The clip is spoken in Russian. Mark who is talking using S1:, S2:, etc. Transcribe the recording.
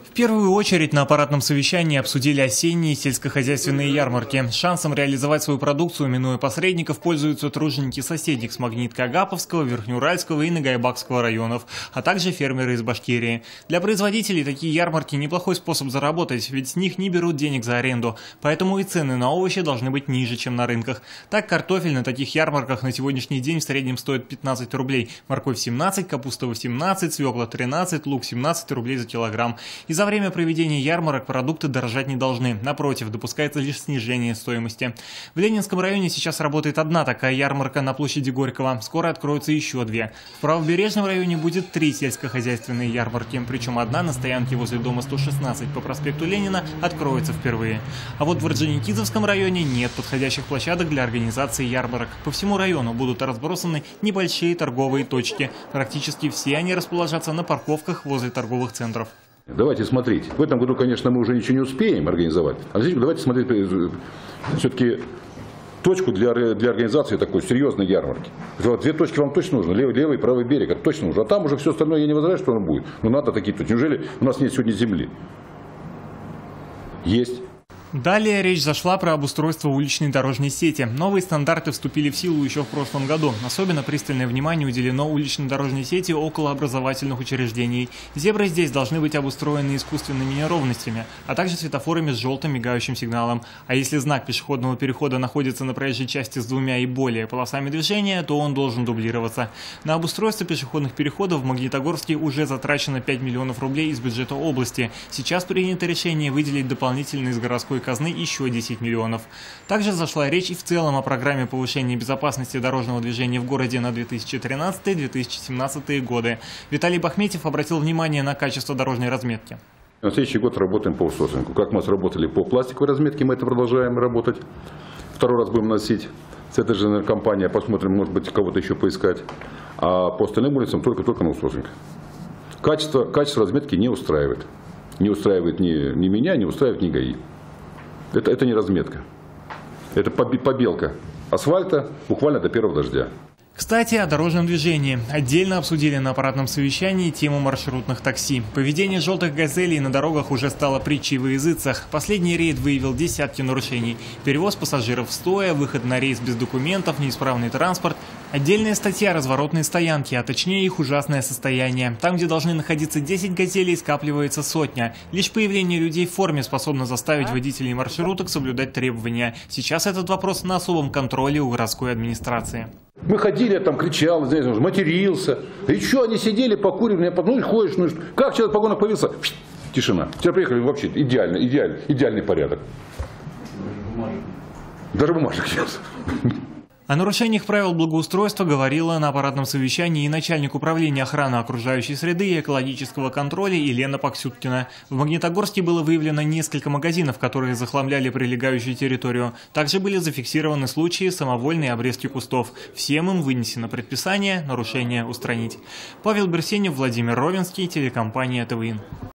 S1: В первую очередь на аппаратном совещании обсудили осенние сельскохозяйственные ярмарки. Шансом реализовать свою продукцию, минуя посредников, пользуются труженики соседних с Магниткой Агаповского, Верхнеуральского и Нагайбакского районов, а также фермеры из Башкирии. Для производителей такие ярмарки – неплохой способ заработать, ведь с них не берут денег за аренду, поэтому и цены на овощи должны быть ниже, чем на рынках. Так, картофель на таких ярмарках на сегодняшний день в среднем стоит 15 рублей, морковь 17, капуста 18, свекла 13, лук 17 рублей за килограмм. И за время проведения ярмарок продукты дорожать не должны. Напротив, допускается лишь снижение стоимости. В Ленинском районе сейчас работает одна такая ярмарка на площади Горького. Скоро откроются еще две. В Правобережном районе будет 3 сельскохозяйственные ярмарки. Причем одна на стоянке возле дома 116 по проспекту Ленина откроется впервые. А вот в Орджоникидзевском районе нет подходящих площадок для организации ярмарок. По всему району будут разбросаны небольшие торговые точки. Практически все они расположатся на парковках возле торговых центров.
S2: Давайте смотреть. В этом году, конечно, мы уже ничего не успеем организовать. А здесь давайте смотреть все-таки точку для организации такой серьезной ярмарки. 2 точки вам точно нужно. Левый и правый берег. Это точно нужно. А там уже все остальное, я не возражаю, что оно будет. Но надо такие точки. Неужели у нас нет сегодня земли? Есть.
S1: Далее речь зашла про обустройство уличной дорожной сети. Новые стандарты вступили в силу еще в прошлом году. Особенно пристальное внимание уделено уличной дорожной сети около образовательных учреждений. Зебры здесь должны быть обустроены искусственными неровностями, а также светофорами с желтым мигающим сигналом. А если знак пешеходного перехода находится на проезжей части с 2 и более полосами движения, то он должен дублироваться. На обустройство пешеходных переходов в Магнитогорске уже затрачено 5 миллионов рублей из бюджета области. Сейчас принято решение выделить дополнительно из городской казны еще 10 миллионов. Также зашла речь и в целом о программе повышения безопасности дорожного движения в городе на 2013-2017 годы. Виталий Бахметьев обратил внимание на качество дорожной разметки.
S2: На следующий год работаем по аутсорсингу. Как мы сработали по пластиковой разметке, мы это продолжаем работать. Второй раз будем носить с этой же компанией, посмотрим, может быть, кого-то еще поискать. А по остальным улицам только на аутсорсинг. Качество разметки не устраивает. Не устраивает ни меня, не устраивает ни ГАИ. Это не разметка. Это побелка асфальта буквально до первого дождя.
S1: Кстати, о дорожном движении. Отдельно обсудили на аппаратном совещании тему маршрутных такси. Поведение желтых газелей на дорогах уже стало притчей во языцах. Последний рейд выявил десятки нарушений. Перевоз пассажиров стоя, выход на рейс без документов, неисправный транспорт. Отдельная статья – разворотные стоянки, а точнее их ужасное состояние. Там, где должны находиться 10 газелей, скапливается сотня. Лишь появление людей в форме способно заставить водителей маршруток соблюдать требования. Сейчас этот вопрос на особом контроле у городской администрации.
S2: Мы ходили, я там кричал, матерился. И что, они сидели, покуривали, ну и ходишь, ну как человек в погонах появился? Тишина. Вчера приехали, вообще идеальный порядок. Даже бумажек нет.
S1: О нарушениях правил благоустройства говорила на аппаратном совещании и начальник управления охраны окружающей среды и экологического контроля Елена Паксюткина. В Магнитогорске было выявлено несколько магазинов, которые захламляли прилегающую территорию. Также были зафиксированы случаи самовольной обрезки кустов. Всем им вынесено предписание нарушения устранить. Павел Берсенев, Владимир Ровенский, телекомпания ТВИН.